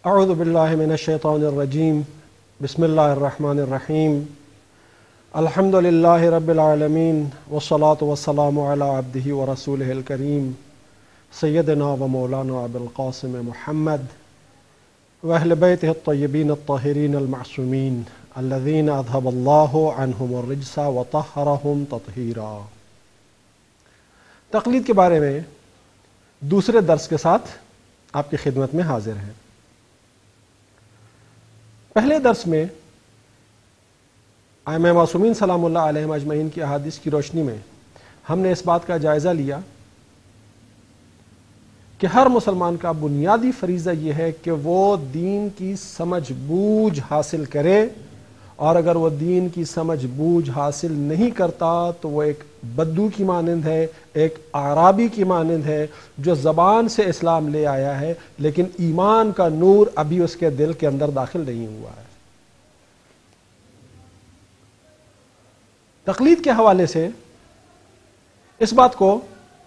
اعوذ باللہ من الشیطان الرجیم بسم اللہ الرحمن الرحیم الحمد للہ رب العالمین والصلاة والسلام علی عبدہ ورسولہ الکریم سیدنا و مولانا ابو القاسم محمد واہل بیتہ الطیبین الطاہرین المعصومین الذین اذہب اللہ عنہم الرجس وطہرہم تطہیرا۔ تقلید کے بارے میں دوسرے درس کے ساتھ آپ کی خدمت میں حاضر ہیں۔ پہلے درس میں ائمہ معصومین سلام اللہ علیہم اجمعین کی احادیث کی روشنی میں ہم نے اس بات کا جائزہ لیا کہ ہر مسلمان کا بنیادی فریضہ یہ ہے کہ وہ دین کی سمجھ بوجھ حاصل کرے، اور اگر وہ دین کی سمجھ بوجھ حاصل نہیں کرتا تو وہ ایک بدو کی مانند ہے، ایک اعرابی کی مانند ہے جو زبان سے اسلام لے آیا ہے لیکن ایمان کا نور ابھی اس کے دل کے اندر داخل نہیں ہوا ہے۔ تقلید کے حوالے سے اس بات کو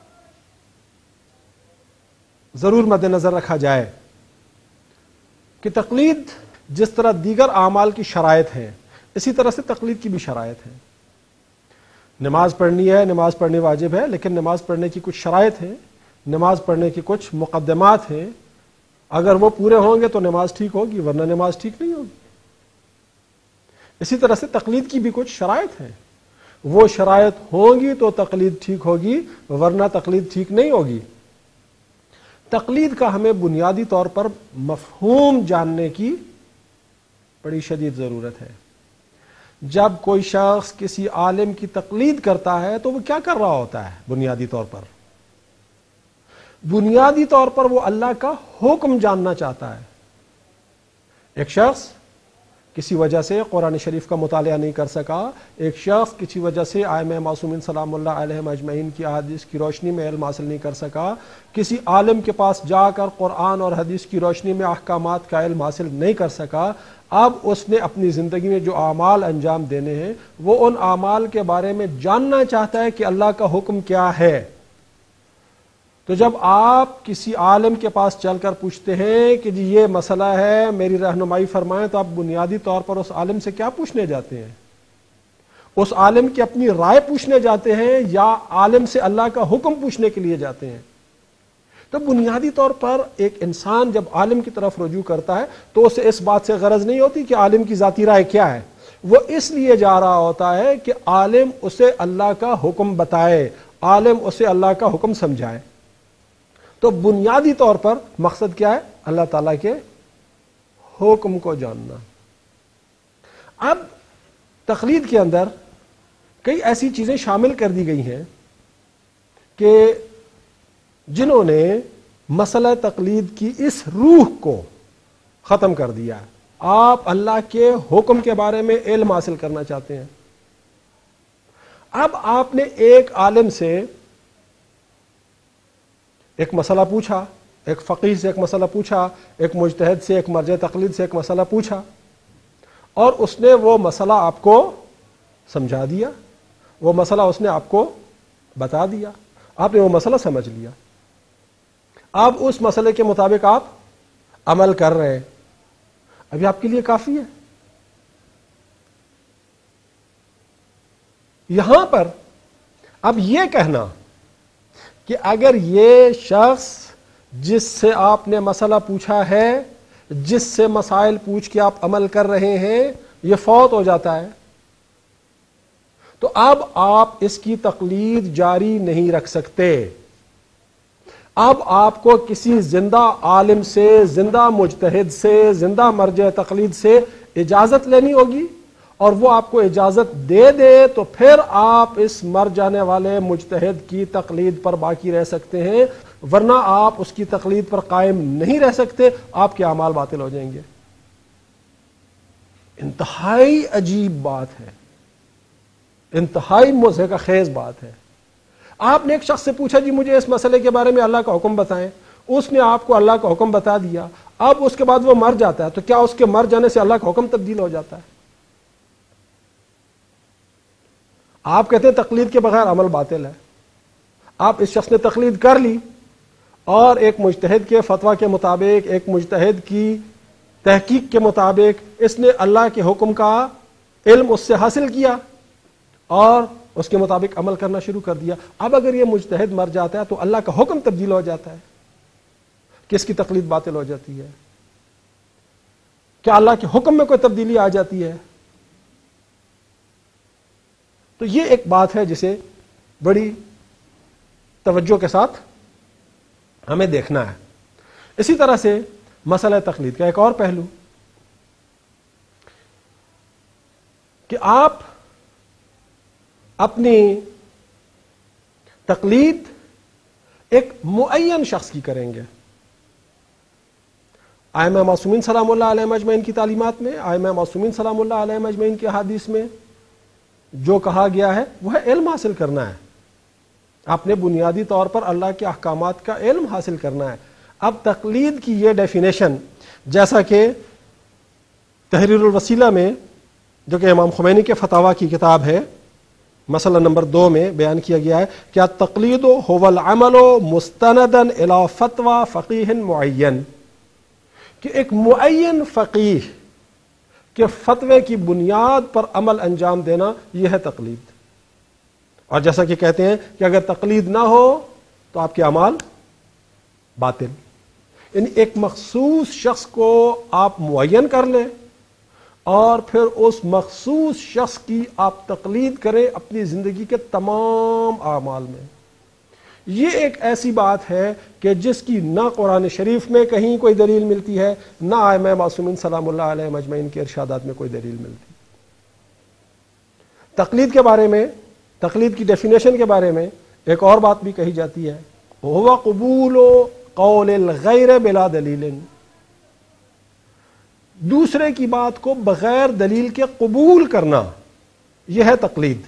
ضرور مد نظر رکھا جائے کہ تقلید جس طرح دیگر اعمال کی شرائط ہیں اسی طرح سے تقلید کی بھی شرائط ہیں۔ نماز پڑھنی ہے، نماز پڑھنی واجب ہے، لیکن نماز پڑھنے کی کچھ شرائط ہیں، نماز پڑھنے کی کچھ مقدمات ہیں، اگر وہ پورے ہوں گے تو نماز ٹھیک ہوگی ورنہ نماز ٹھیک نہیں ہوگی۔ اسی طرح سے تقلید کی بھی کچھ شرائط ہیں، وہ شرائط ہوں گی تو تقلید ٹھیک ہوگی ورنہ تقلید ٹھیک نہیں ہوگی۔ تقلید کا ہمیں بنیادی طور پر مفہوم جاننے کی بڑی شدید ضرورت ہے۔ جب کوئی شخص کسی عالم کی تقلید کرتا ہے تو وہ کیا کر رہا ہوتا ہے؟ بنیادی طور پر وہ اللہ کا حکم جاننا چاہتا ہے۔ ایک شخص کسی وجہ سے قرآن شریف کا مطالعہ نہیں کر سکا، ایک شخص کسی وجہ سے ائمہ معصومین سلام اللہ علیہم اجمعین کی احادیث کی روشنی میں علم حاصل نہیں کر سکا، کسی عالم کے پاس جا کر قرآن اور حدیث کی روشنی میں احکامات کا علم حاصل نہیں کر سکا، اب اس نے اپنی زندگی میں جو اعمال انجام دینے ہیں وہ ان اعمال کے بارے میں جاننا چاہتا ہے کہ اللہ کا حکم کیا ہے۔ تو جب آپ کسی عالم کے پاس چل کر پوچھتے ہیں کہ جی یہ مسئلہ ہے میری رہنمائی فرمائیں، تو آپ بنیادی طور پر اس عالم سے کیا پوچھنے جاتے ہیں؟ اس عالم کی اپنی رائے پوچھنے جاتے ہیں یا عالم سے اللہ کا حکم پوچھنے کے لیے جاتے ہیں؟ تو بنیادی طور پر ایک انسان جب عالم کی طرف رجوع کرتا ہے تو اسے اس بات سے غرض نہیں ہوتی کہ عالم کی ذاتی رائے کیا ہے، وہ اس لیے جا رہا ہوتا ہے کہ عالم اسے اللہ کا حکم بتائے، عالم اسے اللہ کا حکم سمجھائے۔ تو بنیادی طور پر مقصد کیا ہے؟ اللہ تعالیٰ کے حکم کو جاننا۔ اب تقلید کے اندر کئی ایسی چیزیں شامل کر دی گئی ہیں کہ جنہوں نے مسئلہ تقلید کی اس روح کو ختم کر دیا۔ آپ اللہ کے حکم کے بارے میں علم حاصل کرنا چاہتے ہیں، اب آپ نے ایک عالم سے ایک مسئلہ پوچھا، ایک فقیہ سے ایک مسئلہ پوچھا، ایک مجتہد سے، ایک مرجع تقلید سے ایک مسئلہ پوچھا، اور اس نے وہ مسئلہ آپ کو سمجھا دیا، وہ مسئلہ اس نے آپ کو بتا دیا، آپ نے وہ مسئلہ سمجھ لیا، اب اس مسئلے کے مطابق آپ عمل کر رہے ہیں، ابھی آپ کے لیے کافی ہے۔ یہاں پر اب یہ کہنا کہ اگر یہ شخص جس سے آپ نے مسئلہ پوچھا ہے، جس سے مسائل پوچھ کے آپ عمل کر رہے ہیں، یہ فوت ہو جاتا ہے تو اب آپ اس کی تقلید جاری نہیں رکھ سکتے۔ اب آپ کو کسی زندہ عالم سے، زندہ مجتہد سے، زندہ مرجع تقلید سے اجازت لینی ہوگی، اور وہ آپ کو اجازت دے دے تو پھر آپ اس مر جانے والے مجتہد کی تقلید پر باقی رہ سکتے ہیں، ورنہ آپ اس کی تقلید پر قائم نہیں رہ سکتے، آپ کے اعمال باطل ہو جائیں گے۔ انتہائی عجیب بات ہے، انتہائی مضحکہ خیز بات ہے۔ آپ نے ایک شخص سے پوچھا جی مجھے اس مسئلے کے بارے میں اللہ کا حکم بتائیں، اس نے آپ کو اللہ کا حکم بتا دیا، اب اس کے بعد وہ مر جاتا ہے تو کیا اس کے مر جانے سے اللہ کا حکم تبدیل ہو جاتا ہے؟ آپ کہتے ہیں تقلید کے بغیر عمل باطل ہے، آپ اس شخص نے تقلید کر لی اور ایک مجتہد کے فتویٰ کے مطابق، ایک مجتہد کی تحقیق کے مطابق اس نے اللہ کے حکم کا علم اس سے حاصل کیا اور اس کے مطابق عمل کرنا شروع کر دیا. اب اگر یہ مجتہد مر جاتا ہے تو اللہ کا حکم تبدیل ہو جاتا ہے, کس کی تقلید باطل ہو جاتی ہے؟ کیا اللہ کے حکم میں کوئی تبدیلی آ جاتی ہے؟ تو یہ ایک بات ہے جسے بڑی توجہ کے ساتھ ہمیں دیکھنا ہے. اسی طرح سے مسئلہ تقلید کا ایک اور پہلو کہ آپ اپنی تقلید ایک معین شخص کی کریں گے. ائمہ معصومین سلام اللہ علیہ اجمعین کی تعلیمات میں, ائمہ معصومین سلام اللہ علیہ اجمعین کی احادیث میں جو کہا گیا ہے وہ ہے علم حاصل کرنا ہے. آپ نے بنیادی طور پر اللہ کے احکامات کا علم حاصل کرنا ہے. اب تقلید کی یہ ڈیفینیشن جیسا کہ تحریر الوسیلہ میں, جو کہ امام خمینی کے فتاوی کی کتاب ہے, مسئلہ نمبر 2 میں بیان کیا گیا ہے کہ التقلید هو العمل مستندا الی فتوی فقیہ معین, کہ ایک معین فقیہ کے فتوے کی بنیاد پر عمل انجام دینا یہ ہے تقلید. اور جیسا کہ کہتے ہیں کہ اگر تقلید نہ ہو تو آپ کے اعمال باطل. یعنی ایک مخصوص شخص کو آپ معین کر لیں اور پھر اس مخصوص شخص کی آپ تقلید کریں اپنی زندگی کے تمام اعمال میں. یہ ایک ایسی بات ہے کہ جس کی نہ قرآن شریف میں کہیں کوئی دلیل ملتی ہے, نہ ائمہ معصومین سلام اللہ علیہ اجمعین کے ارشادات میں کوئی دلیل ملتی. تقلید کے بارے میں, تقلید کی ڈیفینیشن کے بارے میں ایک اور بات بھی کہی جاتی ہے, هو قبول قول الغیر بلا دلیل, دوسرے کی بات کو بغیر دلیل کے قبول کرنا, یہ ہے تقلید.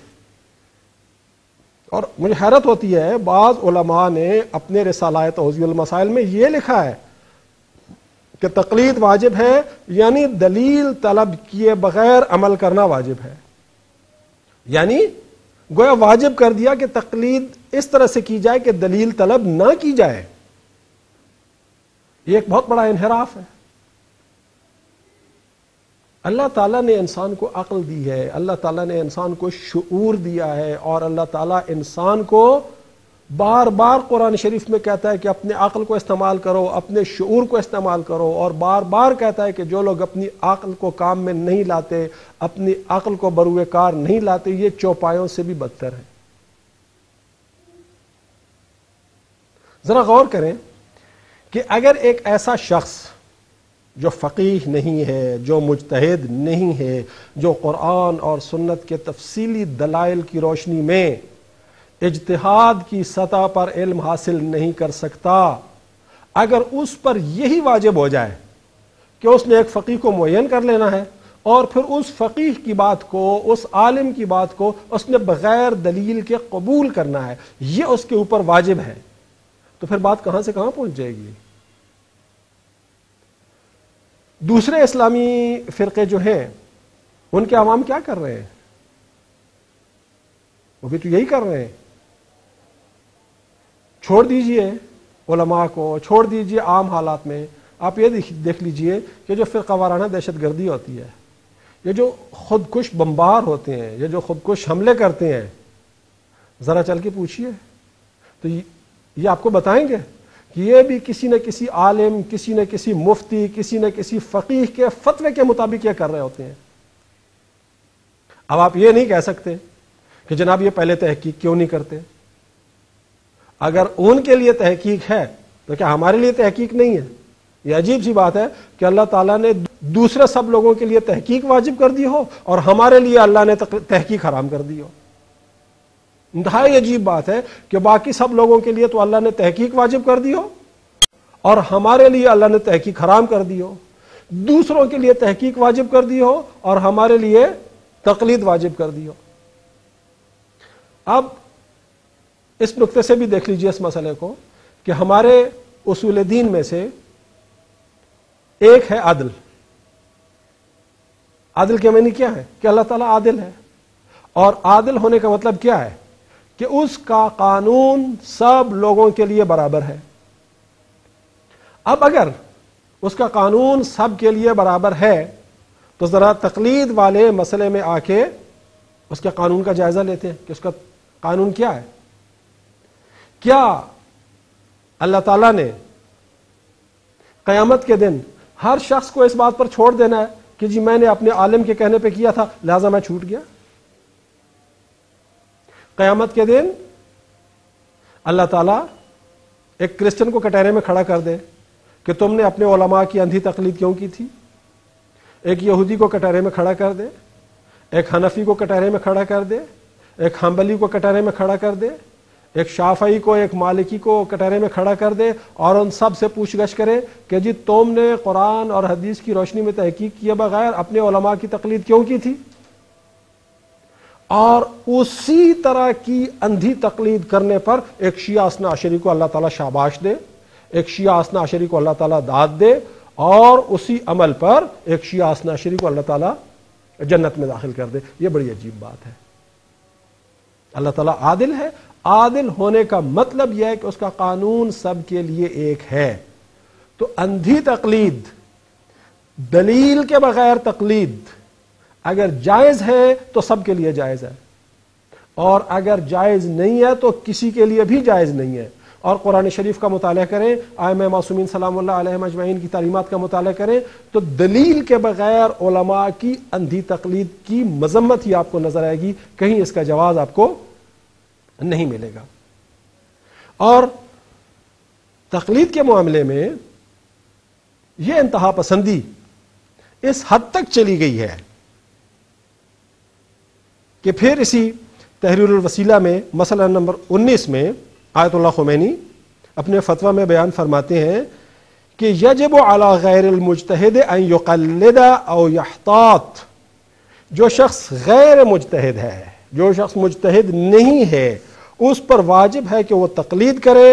اور مجھے حیرت ہوتی ہے, بعض علماء نے اپنے رسالہ توضیح المسائل میں یہ لکھا ہے کہ تقلید واجب ہے, یعنی دلیل طلب کیے بغیر عمل کرنا واجب ہے. یعنی گویا واجب کر دیا کہ تقلید اس طرح سے کی جائے کہ دلیل طلب نہ کی جائے. یہ ایک بہت بڑا انحراف ہے. اللہ تعالیٰ نے انسان کو عقل دی ہے, اللہ تعالیٰ نے انسان کو شعور دیا ہے, اور اللہ تعالیٰ انسان کو بار بار قرآن شریف میں کہتا ہے کہ اپنے عقل کو استعمال کرو, اپنے شعور کو استعمال کرو, اور بار بار کہتا ہے کہ جو لوگ اپنی عقل کو کام میں نہیں لاتے, اپنی عقل کو بروئے کار نہیں لاتے, یہ چوپایوں سے بھی بدتر ہے. ذرا غور کریں کہ اگر ایک ایسا شخص جو فقیہ نہیں ہے, جو مجتہد نہیں ہے, جو قرآن اور سنت کے تفصیلی دلائل کی روشنی میں اجتہاد کی سطح پر علم حاصل نہیں کر سکتا, اگر اس پر یہی واجب ہو جائے کہ اس نے ایک فقیہ کو معین کر لینا ہے اور پھر اس فقیہ کی بات کو, اس عالم کی بات کو اس نے بغیر دلیل کے قبول کرنا ہے, یہ اس کے اوپر واجب ہے, تو پھر بات کہاں سے کہاں پہنچ جائے گی. دوسرے اسلامی فرقے جو ہیں ان کے عوام کیا کر رہے ہیں؟ وہ بھی تو یہی کر رہے ہیں. چھوڑ دیجئے علماء کو, چھوڑ دیجئے عام حالات میں. آپ یہ دیکھ لیجئے کہ جو فرقہ وارانہ دہشت گردی ہوتی ہے, یہ جو خودکش بمبار ہوتے ہیں, یہ جو خودکش حملے کرتے ہیں, ذرا چل کے پوچھئے تو یہ آپ کو بتائیں گے کہ یہ بھی کسی نہ کسی عالم, کسی نہ کسی مفتی, کسی نہ کسی فقیہ کے فتوے کے مطابق یہ کر رہے ہوتے ہیں. اب آپ یہ نہیں کہہ سکتے کہ جناب یہ پہلے تحقیق کیوں نہیں کرتے. اگر ان کے لیے تحقیق ہے تو کیا ہمارے لیے تحقیق نہیں ہے؟ یہ عجیب سی بات ہے کہ اللہ تعالیٰ نے دوسرے سب لوگوں کے لیے تحقیق واجب کر دی ہو اور ہمارے لیے اللہ نے تحقیق حرام کر دی ہو. انتہائی عجیب بات ہے کہ باقی سب لوگوں کے لیے تو اللہ نے تحقیق واجب کر دی ہو اور ہمارے لیے اللہ نے تحقیق حرام کر دی ہو, دوسروں کے لیے تحقیق واجب کر دی ہو اور ہمارے لیے تقلید واجب کر دی ہو. اب اس نقطے سے بھی دیکھ لیجئے اس مسئلے کو کہ ہمارے اصول دین میں سے ایک ہے عدل. عدل کے معنی کیا ہے؟ کہ اللہ تعالیٰ عادل ہے, اور عادل ہونے کا مطلب کیا ہے؟ کہ اس کا قانون سب لوگوں کے لیے برابر ہے. اب اگر اس کا قانون سب کے لیے برابر ہے، تو ذرا تقلید والے مسئلے میں آ کے اس کے قانون کا جائزہ لیتے ہیں کہ اس کا قانون کیا ہے۔ کیا اللہ تعالیٰ نے قیامت کے دن ہر شخص کو اس بات پر چھوڑ دینا ہے کہ جی میں نے اپنے عالم کے کہنے پہ کیا تھا لہذا میں چھوٹ گیا؟ قیامت کے دن اللہ تعالیٰ ایک کرسچن کو کٹہرے میں کھڑا کر دے کہ تم نے اپنے علماء کی اندھی تقلید کیوں کی تھی، ایک یہودی کو کٹہرے میں کھڑا کر دے، ایک حنفی کو کٹہرے میں کھڑا کر دے، ایک حنبلی کو کٹہرے میں کھڑا کر دے، ایک شافعی کو ایک مالکی کو کٹہرے میں کھڑا کر دے اور ان سب سے پوچھ گچھ کرے کہ جی تم نے قرآن اور حدیث کی روشنی میں تحقیق کیے بغیر اپنے علماء کی تقلید کیوں کی تھی؟ اور اسی طرح کی اندھی تقلید کرنے پر ایک شیعہ اثنا عشری کو اللہ تعالیٰ شاباش دے، ایک شیعہ اثنا عشری کو اللہ تعالیٰ داد دے، اور اسی عمل پر ایک شیعہ اثنا عشری کو اللہ تعالیٰ جنت میں داخل کر دے۔ یہ بڑی عجیب بات ہے۔ اللہ تعالیٰ عادل ہے، عادل ہونے کا مطلب یہ ہے کہ اس کا قانون سب کے لیے ایک ہے۔ تو اندھی تقلید، دلیل کے بغیر تقلید اگر جائز ہے تو سب کے لیے جائز ہے، اور اگر جائز نہیں ہے تو کسی کے لیے بھی جائز نہیں ہے۔ اور قرآن شریف کا مطالعہ کریں، ائمہ معصومین سلام اللہ علیہم اجمعین کی تعلیمات کا مطالعہ کریں تو دلیل کے بغیر علماء کی اندھی تقلید کی مذمت ہی آپ کو نظر آئے گی، کہیں اس کا جواز آپ کو نہیں ملے گا۔ اور تقلید کے معاملے میں یہ انتہا پسندی اس حد تک چلی گئی ہے کہ پھر اسی تحریر الوسیلہ میں مسئلہ نمبر 19 میں آیت اللہ خمینی اپنے فتویٰ میں بیان فرماتے ہیں کہ یجب علی غیر المجتہد ان یقلد او یحتاط، جو شخص غیر مجتہد ہے، جو شخص مجتہد نہیں ہے، اس پر واجب ہے کہ وہ تقلید کرے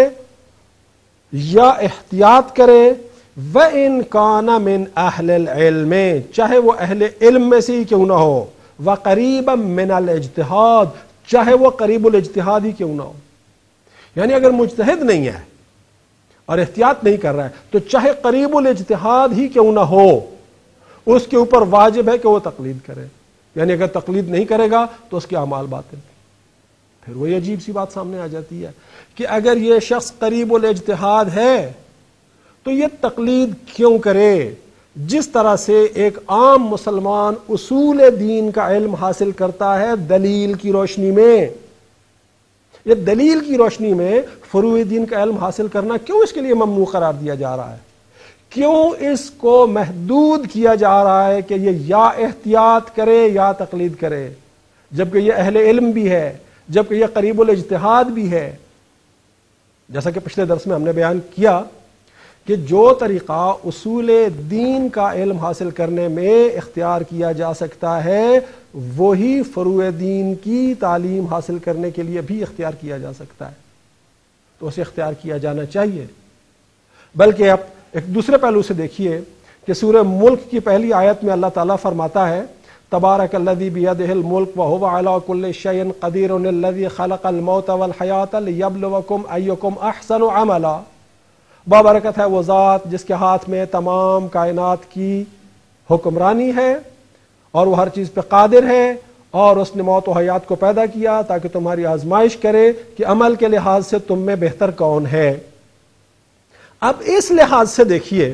یا احتیاط کرے، وَإِن كَانَ مِنْ أَهْلِ الْعِلْمِ، چاہے وہ اہل علم میں سے ہی کیوں نہ ہو، وَقَرِيبًا مِنَ الْاجْتِهَادِ، چاہے وہ قریب الاجتہاد ہی کیوں نہ ہو۔ یعنی اگر مجتہد نہیں ہے اور احتیاط نہیں کر رہا ہے تو چاہے قریب الاجتہاد ہی کیوں نہ ہو، اس کے اوپر واجب ہے کہ وہ تقلید کرے۔ یعنی اگر تقلید نہیں کرے گا تو اس کے اعمال باطل۔ پھر وہی عجیب سی بات سامنے آ جاتی ہے کہ اگر یہ شخص قریب الاجتہاد ہے تو یہ تقلید کیوں کرے؟ جس طرح سے ایک عام مسلمان اصول دین کا علم حاصل کرتا ہے دلیل کی روشنی میں، یہ دلیل کی روشنی میں فروع دین کا علم حاصل کرنا کیوں اس کے لیے ممنوع قرار دیا جا رہا ہے؟ کیوں اس کو محدود کیا جا رہا ہے کہ یہ یا احتیاط کرے یا تقلید کرے، جبکہ یہ اہل علم بھی ہے، جبکہ یہ قریب الاجتہاد بھی ہے؟ جیسا کہ پچھلے درس میں ہم نے بیان کیا کہ جو طریقہ اصول دین کا علم حاصل کرنے میں اختیار کیا جا سکتا ہے وہی فروع دین کی تعلیم حاصل کرنے کے لیے بھی اختیار کیا جا سکتا ہے، تو اسے اختیار کیا جانا چاہیے۔ بلکہ اب ایک دوسرے پہلو سے دیکھیے کہ سورہ ملک کی پہلی آیت میں اللہ تعالیٰ فرماتا ہے تبارک الذی بیدہ الملک وہو علی کل شیء قدیر الذی خلق الموت والحیاۃ لیبلوکم ایکم احسن عملا، بابرکت ہے وہ ذات جس کے ہاتھ میں تمام کائنات کی حکمرانی ہے اور وہ ہر چیز پہ قادر ہے، اور اس نے موت و حیات کو پیدا کیا تاکہ تمہاری آزمائش کرے کہ عمل کے لحاظ سے تم میں بہتر کون ہے۔ اب اس لحاظ سے دیکھیے،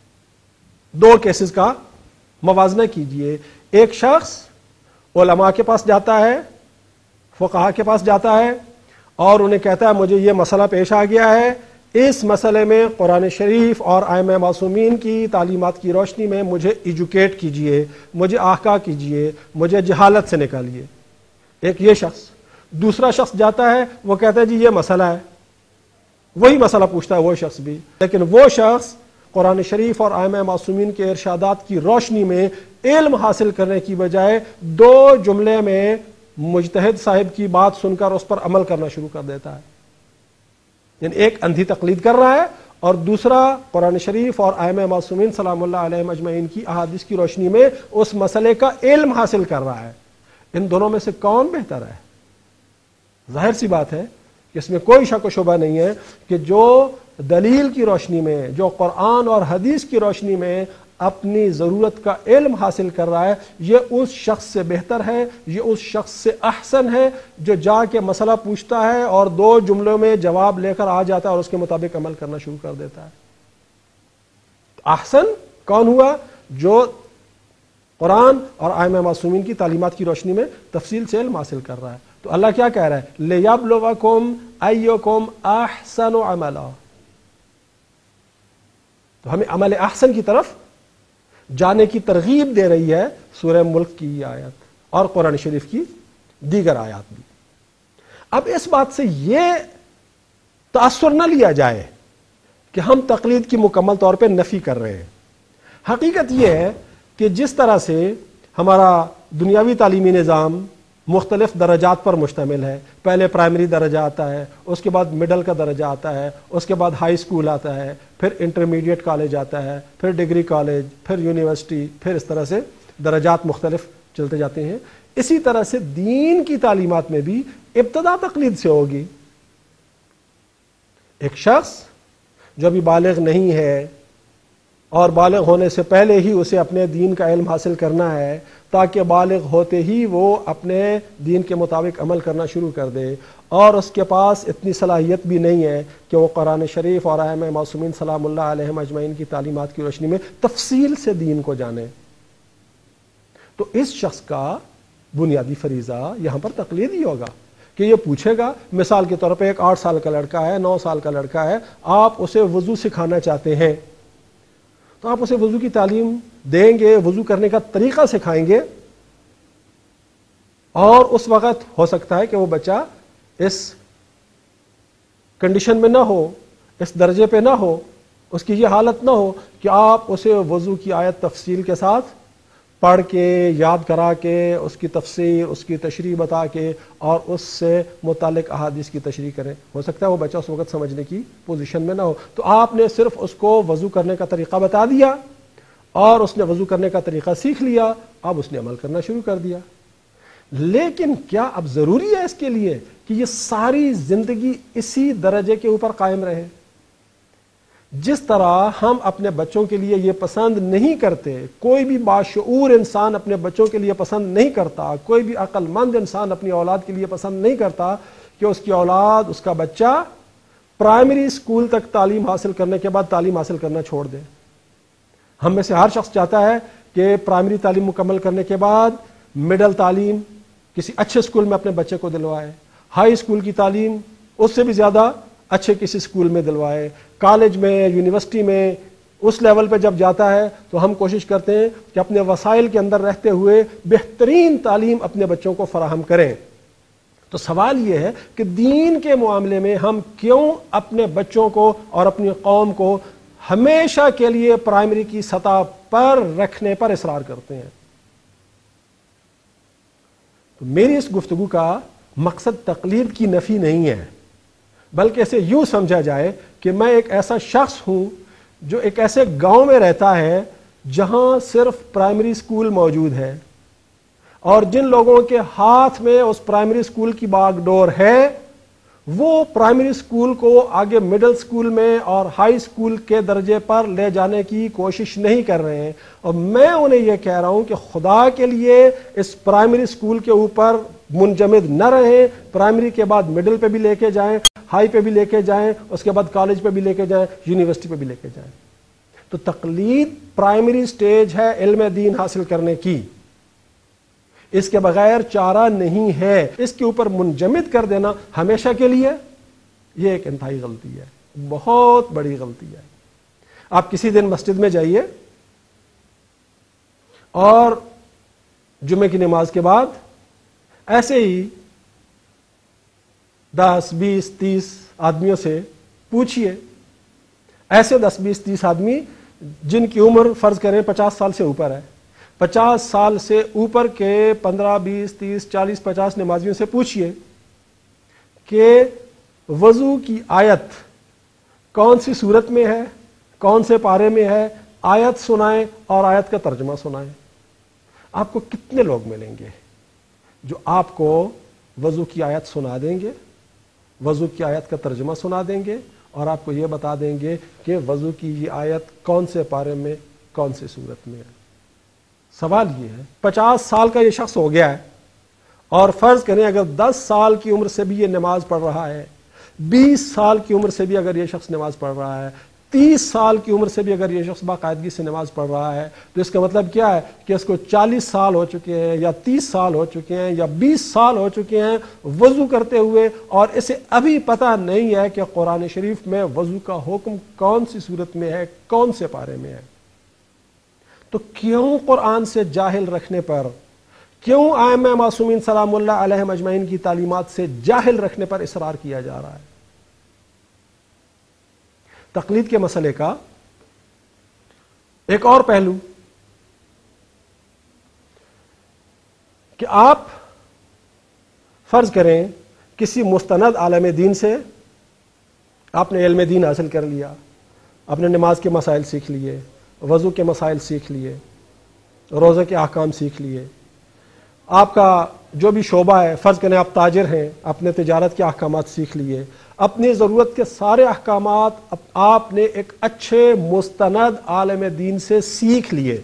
دو کیسز کا موازنہ کیجئے۔ ایک شخص علماء کے پاس جاتا ہے، فقہاء کے پاس جاتا ہے اور انہیں کہتا ہے مجھے یہ مسئلہ پیش آ گیا ہے، اس مسئلے میں قرآن شریف اور ائمہ معصومین کی تعلیمات کی روشنی میں مجھے ایجوکیٹ کیجئے، مجھے آگاہ کیجئے، مجھے جہالت سے نکالیے۔ ایک یہ شخص۔ دوسرا شخص جاتا ہے، وہ کہتا ہے جی یہ مسئلہ ہے، وہی مسئلہ پوچھتا ہے وہ شخص بھی، لیکن وہ شخص قرآن شریف اور ائمہ معصومین کے ارشادات کی روشنی میں علم حاصل کرنے کی بجائے دو جملے میں مجتہد صاحب کی بات سن کر اس پر عمل کرنا شروع کر دیتا ہے۔ یعنی ایک اندھی تقلید کر رہا ہے اور دوسرا قرآن شریف اور ائمہ معصومین سلام اللہ علیہم اجمعین کی احادیث کی روشنی میں اس مسئلے کا علم حاصل کر رہا ہے۔ ان دونوں میں سے کون بہتر ہے؟ ظاہر سی بات ہے اس میں کوئی شک و شبہ نہیں ہے کہ جو دلیل کی روشنی میں، جو قرآن اور حدیث کی روشنی میں اپنی ضرورت کا علم حاصل کر رہا ہے، یہ اس شخص سے بہتر ہے، یہ اس شخص سے احسن ہے جو جا کے مسئلہ پوچھتا ہے اور 2 جملوں میں جواب لے کر آ جاتا ہے اور اس کے مطابق عمل کرنا شروع کر دیتا ہے۔ احسن کون ہوا؟ جو قرآن اور ائمہ معصومین کی تعلیمات کی روشنی میں تفصیل سے علم حاصل کر رہا ہے۔ تو اللہ کیا کہہ رہا ہے؟ لِيَبْلُوَكُمْ أَيُّكُمْ أَحْسَنُ عَمَلًا۔ تو ہمیں عمل احسن کی طرف جانے کی ترغیب دے رہی ہے سورہ ملک کی یہ آیت اور قرآن شریف کی دیگر آیات بھی۔ اب اس بات سے یہ تاثر نہ لیا جائے کہ ہم تقلید کی مکمل طور پہ نفی کر رہے ہیں۔ حقیقت یہ ہے کہ جس طرح سے ہمارا دنیاوی تعلیمی نظام مختلف درجات پر مشتمل ہے، پہلے پرائمری درجہ آتا ہے، اس کے بعد مڈل کا درجہ آتا ہے، اس کے بعد ہائی اسکول آتا ہے، پھر انٹرمیڈیٹ کالج آتا ہے، پھر ڈگری کالج، پھر یونیورسٹی، پھر اس طرح سے درجات مختلف چلتے جاتے ہیں۔ اسی طرح سے دین کی تعلیمات میں بھی ابتدا تقلید سے ہوگی۔ ایک شخص جو ابھی بالغ نہیں ہے اور بالغ ہونے سے پہلے ہی اسے اپنے دین کا علم حاصل کرنا ہے تاکہ بالغ ہوتے ہی وہ اپنے دین کے مطابق عمل کرنا شروع کر دے، اور اس کے پاس اتنی صلاحیت بھی نہیں ہے کہ وہ قرآن شریف اور ائمہ معصومین سلام اللہ علیہم اجمعین کی تعلیمات کی روشنی میں تفصیل سے دین کو جانے، تو اس شخص کا بنیادی فریضہ یہاں پر تقلید ہی ہوگا کہ یہ پوچھے گا۔ مثال کے طور پہ ایک 8 سال کا لڑکا ہے، 9 سال کا لڑکا ہے، آپ اسے وضو سکھانا چاہتے ہیں، تو آپ اسے وضو کی تعلیم دیں گے، وضو کرنے کا طریقہ سکھائیں گے، اور اس وقت ہو سکتا ہے کہ وہ بچہ اس کنڈیشن میں نہ ہو، اس درجے پہ نہ ہو، اس کی یہ حالت نہ ہو کہ آپ اسے وضو کی آیت تفصیل کے ساتھ پڑھ کے یاد کرا کے اس کی تفسیر، اس کی تشریح بتا کے اور اس سے متعلق احادیث کی تشریح کریں۔ ہو سکتا ہے وہ بچہ اس وقت سمجھنے کی پوزیشن میں نہ ہو، تو آپ نے صرف اس کو وضو کرنے کا طریقہ بتا دیا اور اس نے وضو کرنے کا طریقہ سیکھ لیا، اب اس نے عمل کرنا شروع کر دیا۔ لیکن کیا اب ضروری ہے اس کے لیے کہ یہ ساری زندگی اسی درجے کے اوپر قائم رہے؟ جس طرح ہم اپنے بچوں کے لیے یہ پسند نہیں کرتے، کوئی بھی باشعور انسان اپنے بچوں کے لیے پسند نہیں کرتا، کوئی بھی عقل مند انسان اپنی اولاد کے لیے پسند نہیں کرتا کہ اس کی اولاد، اس کا بچہ پرائمری اسکول تک تعلیم حاصل کرنے کے بعد تعلیم حاصل کرنا چھوڑ دے۔ ہم میں سے ہر شخص چاہتا ہے کہ پرائمری تعلیم مکمل کرنے کے بعد مڈل تعلیم کسی اچھے اسکول میں اپنے بچے کو دلوائے، ہائی اسکول کی تعلیم اس سے بھی زیادہ اچھے کسی اسکول میں دلوائے، کالج میں، یونیورسٹی میں اس لیول پہ جب جاتا ہے تو ہم کوشش کرتے ہیں کہ اپنے وسائل کے اندر رہتے ہوئے بہترین تعلیم اپنے بچوں کو فراہم کریں۔ تو سوال یہ ہے کہ دین کے معاملے میں ہم کیوں اپنے بچوں کو اور اپنی قوم کو ہمیشہ کے لیے پرائمری کی سطح پر رکھنے پر اصرار کرتے ہیں؟ تو میری اس گفتگو کا مقصد تقلید کی نفی نہیں ہے، بلکہ اسے یوں سمجھا جائے کہ میں ایک ایسا شخص ہوں جو ایک ایسے گاؤں میں رہتا ہے جہاں صرف پرائمری اسکول موجود ہے، اور جن لوگوں کے ہاتھ میں اس پرائمری اسکول کی باغ ڈور ہے وہ پرائمری اسکول کو آگے مڈل اسکول میں اور ہائی اسکول کے درجے پر لے جانے کی کوشش نہیں کر رہے ہیں، اور میں انہیں یہ کہہ رہا ہوں کہ خدا کے لیے اس پرائمری اسکول کے اوپر منجمد نہ رہیں، پرائمری کے بعد مڈل پہ بھی لے کے جائیں، ہائی پہ بھی لے کے جائیں، اس کے بعد کالج پہ بھی لے کے جائیں، یونیورسٹی پہ بھی لے کے جائیں۔ تو تقلید پرائمری سٹیج ہے علم دین حاصل کرنے کی، اس کے بغیر چارہ نہیں ہے۔ اس کے اوپر منجمد کر دینا ہمیشہ کے لیے یہ ایک انتہائی غلطی ہے، بہت بڑی غلطی ہے۔ آپ کسی دن مسجد میں جائیے اور جمعے کی نماز کے بعد ایسے ہی 10 20 30 آدمیوں سے پوچھئے، ایسے 10 20 30 آدمی جن کی عمر فرض کریں 50 سال سے اوپر ہے، 50 سال سے اوپر کے 15 20 30 40 50 نمازیوں سے پوچھئے کہ وضو کی آیت کون سی صورت میں ہے، کون سے پارے میں ہے، آیت سنائیں اور آیت کا ترجمہ سنائیں۔ آپ کو کتنے لوگ ملیں گے جو آپ کو وضو کی آیت سنا دیں گے، وضو کی آیت کا ترجمہ سنا دیں گے اور آپ کو یہ بتا دیں گے کہ وضو کی یہ آیت کون سے پارے میں کون سی صورت میں ہے۔ سوال یہ ہے 50 سال کا یہ شخص ہو گیا ہے اور فرض کریں اگر 10 سال کی عمر سے بھی یہ نماز پڑھ رہا ہے، 20 سال کی عمر سے بھی اگر یہ شخص نماز پڑھ رہا ہے، 30 سال کی عمر سے بھی اگر یہ شخص باقاعدگی سے نماز پڑھ رہا ہے، تو اس کا مطلب کیا ہے کہ اس کو 40 سال ہو چکے ہیں یا 30 سال ہو چکے ہیں یا 20 سال ہو چکے ہیں وضو کرتے ہوئے، اور اسے ابھی پتہ نہیں ہے کہ قرآن شریف میں وضو کا حکم کون سی صورت میں ہے، کون سے پارے میں ہے۔ تو کیوں قرآن سے جاہل رکھنے پر، کیوں ائمہ معصومین سلام اللہ علیہم اجمعین کی تعلیمات سے جاہل رکھنے پر اصرار کیا جا رہا ہے؟ تقلید کے مسئلے کا ایک اور پہلو کہ آپ فرض کریں کسی مستند عالم دین سے آپ نے علم دین حاصل کر لیا، آپ نے نماز کے مسائل سیکھ لیے، وضو کے مسائل سیکھ لیے، روزے کے احکام سیکھ لیے، آپ کا جو بھی شعبہ ہے، فرض کریں آپ تاجر ہیں، آپ نے تجارت کے احکامات سیکھ لیے، اپنی ضرورت کے سارے احکامات آپ نے ایک اچھے مستند عالم دین سے سیکھ لیے۔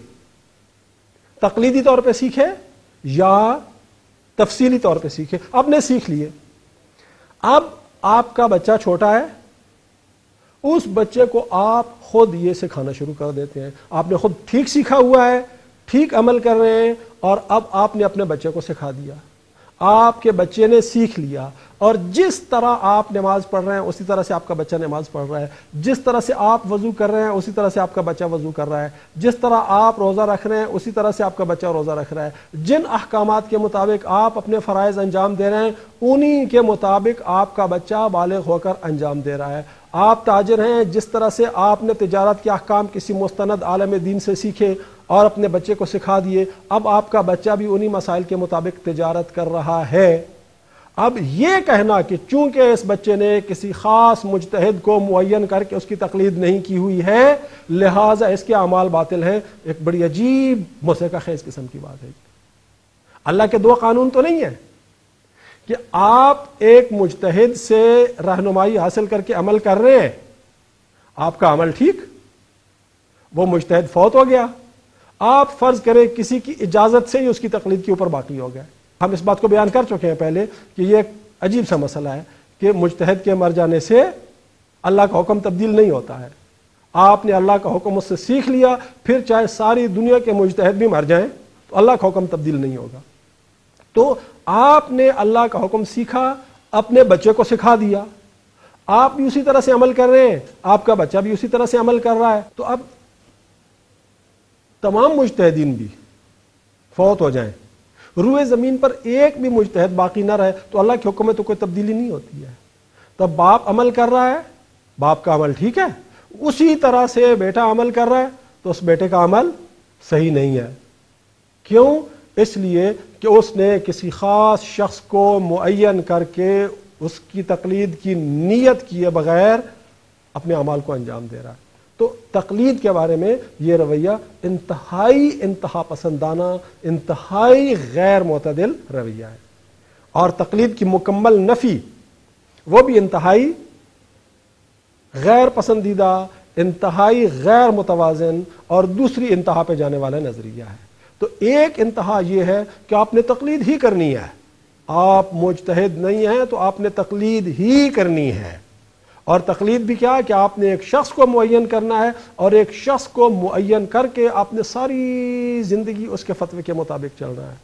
تقلیدی طور پہ سیکھے یا تفصیلی طور پہ سیکھے، آپ نے سیکھ لیے۔ اب آپ کا بچہ چھوٹا ہے، اس بچے کو آپ خود یہ سکھانا شروع کر دیتے ہیں، آپ نے خود ٹھیک سیکھا ہوا ہے، ٹھیک عمل کر رہے ہیں، اور اب آپ نے اپنے بچے کو سکھا دیا، آپ کے بچے نے سیکھ لیا، اور جس طرح آپ نماز پڑھ رہے ہیں اسی طرح سے آپ کا بچہ نماز پڑھ رہا ہے، جس طرح سے آپ وضو کر رہے ہیں اسی طرح سے آپ کا بچہ وضو کر رہا ہے، جس طرح آپ روزہ رکھ رہے ہیں اسی طرح سے آپ کا بچہ روزہ رکھ رہا ہے، جن احکامات کے مطابق آپ اپنے فرائض انجام دے رہے ہیں انہی کے مطابق آپ کا بچہ بالغ ہو کر انجام دے رہا ہے۔ آپ تاجر ہیں، جس طرح سے آپ نے تجارت کے احکام کسی مستند عالم دین سے سیکھے اور اپنے بچے کو سکھا دیے، اب آپ کا بچہ بھی انہی مسائل کے مطابق تجارت کر رہا ہے۔ اب یہ کہنا کہ چونکہ اس بچے نے کسی خاص مجتہد کو معین کر کے اس کی تقلید نہیں کی ہوئی ہے لہٰذا اس کے اعمال باطل ہیں، ایک بڑی عجیب موسیقہ خیز قسم کی بات ہے۔ اللہ کے دو قانون تو نہیں ہے کہ آپ ایک مجتہد سے رہنمائی حاصل کر کے عمل کر رہے ہیں، آپ کا عمل ٹھیک، وہ مجتہد فوت ہو گیا، آپ فرض کریں کسی کی اجازت سے ہی اس کی تقلید کے اوپر باقی ہو گئے۔ ہم اس بات کو بیان کر چکے ہیں پہلے کہ یہ ایک عجیب سا مسئلہ ہے کہ مجتہد کے مر جانے سے اللہ کا حکم تبدیل نہیں ہوتا ہے۔ آپ نے اللہ کا حکم اس سے سیکھ لیا، پھر چاہے ساری دنیا کے مجتہد بھی مر جائیں تو اللہ کا حکم تبدیل نہیں ہوگا۔ تو آپ نے اللہ کا حکم سیکھا، اپنے بچے کو سکھا دیا، آپ بھی اسی طرح سے عمل کر رہے ہیں، آپ کا بچہ بھی اسی طرح سے عمل کر رہا ہے، تو اب تمام مجتہدین بھی فوت ہو جائیں، روئے زمین پر ایک بھی مجتہد باقی نہ رہے، تو اللہ کے حکم میں تو کوئی تبدیلی نہیں ہوتی ہے۔ تب باپ عمل کر رہا ہے، باپ کا عمل ٹھیک ہے، اسی طرح سے بیٹا عمل کر رہا ہے تو اس بیٹے کا عمل صحیح نہیں ہے۔ کیوں؟ اس لیے کہ اس نے کسی خاص شخص کو معین کر کے اس کی تقلید کی نیت کیے بغیر اپنے اعمال کو انجام دے رہا ہے۔ تو تقلید کے بارے میں یہ رویہ انتہا پسندانہ، انتہائی غیر معتدل رویہ ہے، اور تقلید کی مکمل نفی وہ بھی انتہائی غیر پسندیدہ، انتہائی غیر متوازن اور دوسری انتہا پہ جانے والا نظریہ ہے۔ تو ایک انتہا یہ ہے کہ آپ نے تقلید ہی کرنی ہے، آپ مجتہد نہیں ہیں تو آپ نے تقلید ہی کرنی ہے، اور تقلید بھی کیا ہے کہ آپ نے ایک شخص کو معین کرنا ہے، اور ایک شخص کو معین کر کے آپ نے ساری زندگی اس کے فتوے کے مطابق چلنا ہے،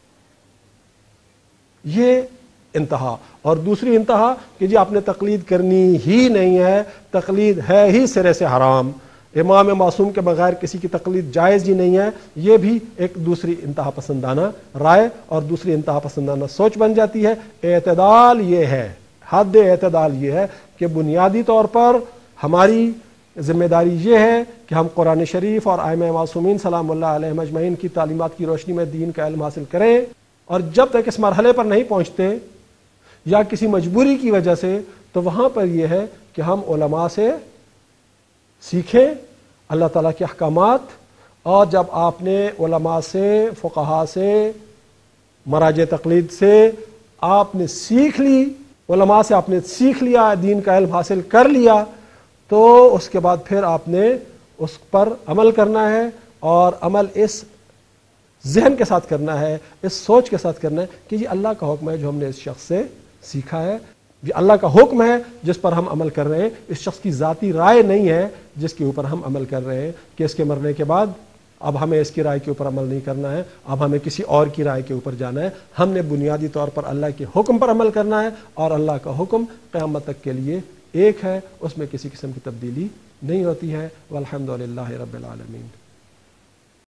یہ انتہا۔ اور دوسری انتہا کہ جی آپ نے تقلید کرنی ہی نہیں ہے، تقلید ہے ہی سرے سے حرام، امام معصوم کے بغیر کسی کی تقلید جائز ہی نہیں ہے، یہ بھی ایک دوسری انتہا پسندانہ رائے اور دوسری انتہا پسندانہ سوچ بن جاتی ہے۔ اعتدال یہ ہے، حد اعتدال یہ ہے کہ بنیادی طور پر ہماری ذمہ داری یہ ہے کہ ہم قرآن شریف اور ائمہ معصومین سلام اللہ علیہم اجمعین کی تعلیمات کی روشنی میں دین کا علم حاصل کریں، اور جب تک اس مرحلے پر نہیں پہنچتے یا کسی مجبوری کی وجہ سے، تو وہاں پر یہ ہے کہ ہم علماء سے سیکھیں اللہ تعالیٰ کے احکامات، اور جب آپ نے علماء سے، فقہاء سے، مراجع تقلید سے آپ نے سیکھ لی علماء سے آپ نے سیکھ لیا، دین کا علم حاصل کر لیا، تو اس کے بعد پھر آپ نے اس پر عمل کرنا ہے، اور عمل اس ذہن کے ساتھ کرنا ہے، اس سوچ کے ساتھ کرنا ہے کہ یہ اللہ کا حکم ہے جو ہم نے اس شخص سے سیکھا ہے، یہ اللہ کا حکم ہے جس پر ہم عمل کر رہے ہیں، اس شخص کی ذاتی رائے نہیں ہے جس کے اوپر ہم عمل کر رہے ہیں کہ اس کے مرنے کے بعد اب ہمیں اس کی رائے کے اوپر عمل نہیں کرنا ہے، اب ہمیں کسی اور کی رائے کے اوپر جانا ہے۔ ہم نے بنیادی طور پر اللہ کے حکم پر عمل کرنا ہے، اور اللہ کا حکم قیامت تک کے لیے ایک ہے، اس میں کسی قسم کی تبدیلی نہیں ہوتی ہے۔ والحمد للہ رب العالمین۔